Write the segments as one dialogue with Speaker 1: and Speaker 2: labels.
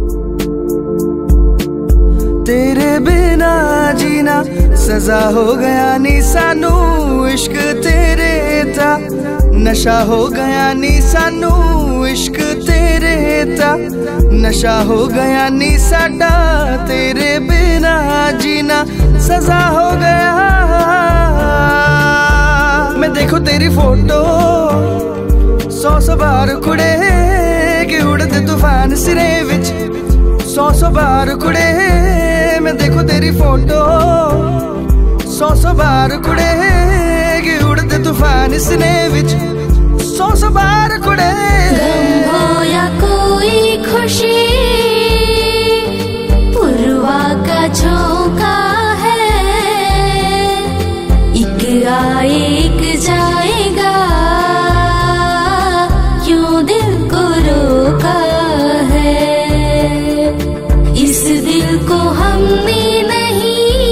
Speaker 1: तेरे बिना जीना सजा हो गया नी सानू, इश्क तेरे ता नशा हो गया नी सानू, इश्क तेरे ता नशा हो गया नी साडा। तेरे बिना जीना सजा हो गया। मैं देखो तेरी फोटो 100 बार कुड़े कि उड़दे तूफान सिरे विच 100 बार कुड़े। मैं देखो तेरी फोटो 100 बार कुड़े कि उड़दे तूफान इसने विच 100 बार कुड़े।
Speaker 2: गम हो या कोई खुशी पुरवा का झोंका है, एक आए एक जाएगा क्यों दिल को रोका है। इस दिल को हमने नहीं,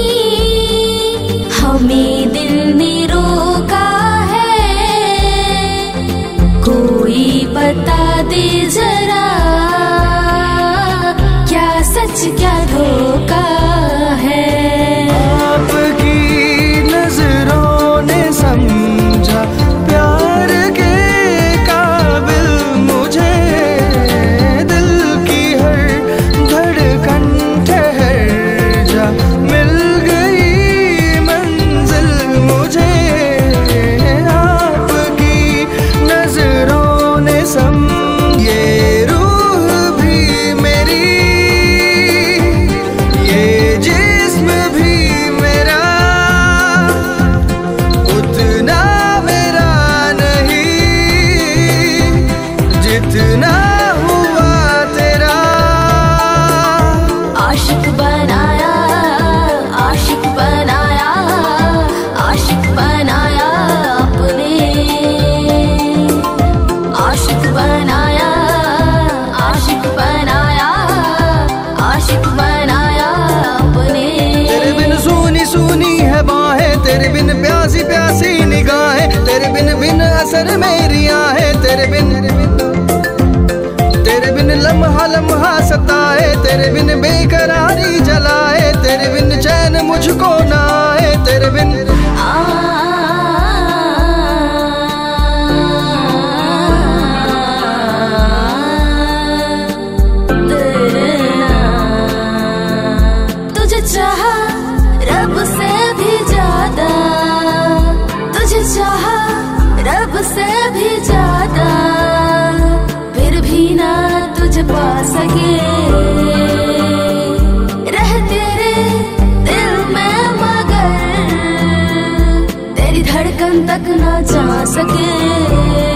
Speaker 2: हमें दिल ने रोका है। कोई बता दे जरा क्या सच क्या धोखा है।
Speaker 1: आपकी नजरों ने समझा प्यार के काबिल मुझे, दिल की हर धड़कन ठहर जा, मिल गई मंजिल मुझे। आपकी नजरों ने ये रूह भी मेरी, ये जिस्म भी मेरा, उतना मेरा नहीं जितना हुआ तेरा।
Speaker 2: आशिक बनाया, आशिक बनाया, आशिक बनाया अपने। आशिक बनाया, आशिक बनाया, आशिक बनाया अपने।
Speaker 1: तेरे बिन सूनी सूनी है बाहें, तेरे बिन प्यासी प्यासी निगाहें, तेरे बिन बिन असर मेरी आहें। तेरे बिन लम्हा लम्हा सताए, तेरे बिन बेकरारी जलाए, तेरे बिन चैन मुझको ना आए। तेरे बिन
Speaker 2: तुझे चाहा रब से भी ज्यादा, तुझे चाहा रब से भी ज्यादा, फिर भी ना तुझे पा सके। रह तेरे दिल में मगर तेरी धड़कन तक ना जा सके।